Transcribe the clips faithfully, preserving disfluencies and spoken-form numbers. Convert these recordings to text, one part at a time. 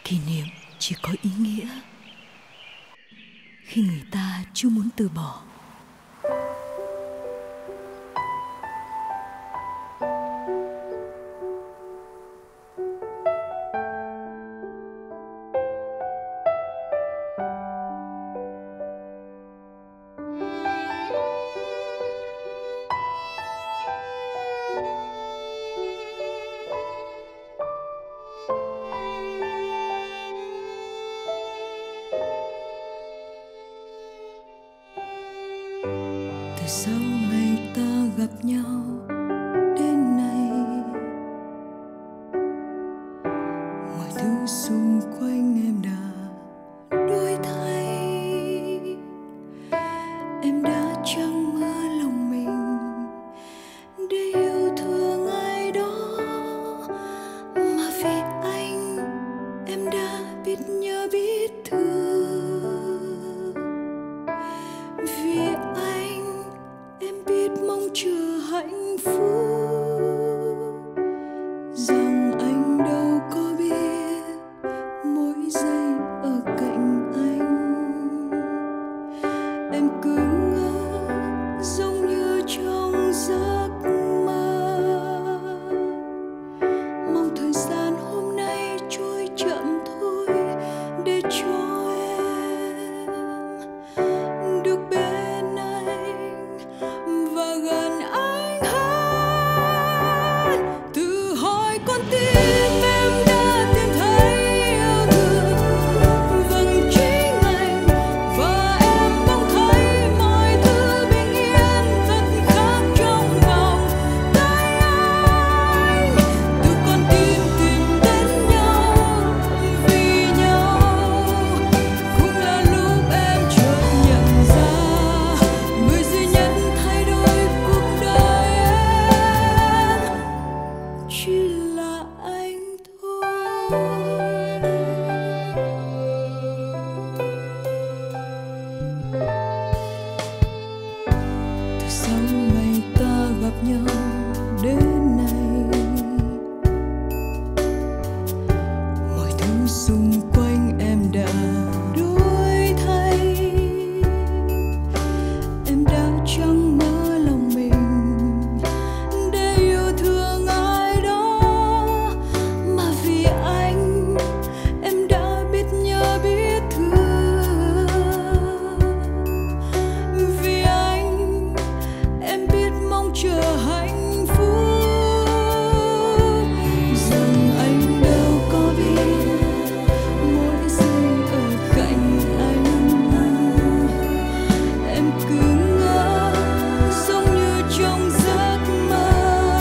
Kỷ niệm chỉ có ý nghĩa khi người ta chưa muốn từ bỏ. Từ sau ngày ta gặp nhau đến nay, mọi thứ xung quanh em đã đổi thay. Em đã chẳng mở lòng mình để yêu thương ai đó, mà vì anh em đã biết nhớ biết thương. Vì anh em biết mong chờ hạnh phúc, rằng anh đâu có biết mỗi giây ở cạnh anh em cứ ngỡ giống như trong giấc mơ. Mong thời gian hôm nay trôi chậm thôi để cho em được bên anh và gần anh hơn. Từ hồi con tim em đã tìm thấy yêu thương, vầng chính anh và em bỗng thấy mọi thứ bình yên thật khác trong vòng tay anh. Từ con tim tìm đến nhau vì nhau, cũng là lúc em chợt nhận ra người duy nhất thay đổi cuộc đời em chỉ là anh thôi. Từ sau ngày ta gặp nhau đến nay, mọi thứ xung quanh em đã đổi thay. Em đã chẳng mở lòng mình để yêu thương ai đó, mà vì anh em đã biết nhớ biết thương. Vì anh em biết mong chờ hạnh phúc, rằng anh đâu có biết mỗi giây ở cạnh anh em cứ ngỡ giống như trong giấc mơ.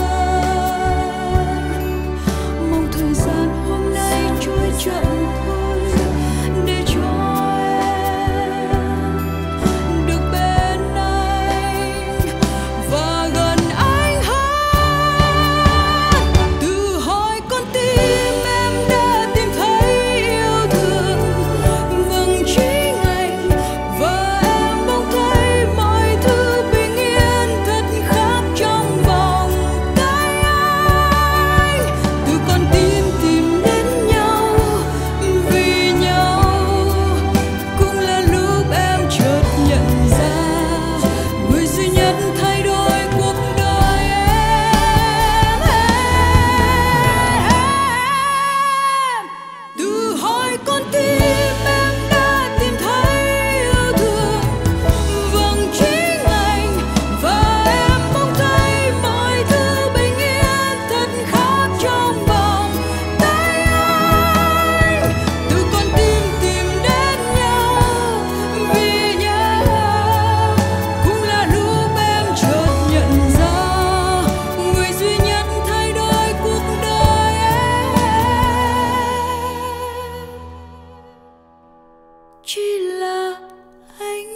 Mong thời gian hôm nay trôi chậm thôi để cho em được bên anh và gần anh hơn. Từ hồi con tim em đã tìm thấy yêu thương, vầng chính anh và em bỗng thấy mọi thứ bình yên thật khác trong vòng tay anh. Từ con tim tìm đến nhau vì nhau, cũng là lúc em chợt nhận ra người duy nhất thay đổi cuộc đời em. Từ hồi con tim em đã tìm thấy yêu thương, vầng chính anh và em bỗng thấy mọi thứ bình yên thật khác trong vòng tay anh. Từ con tim tìm đến nhau vì nhau, cũng là lúc em chợt nhận ra người duy nhất thay đổi cuộc đời em chỉ là anh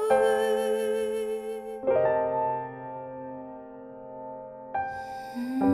thôi.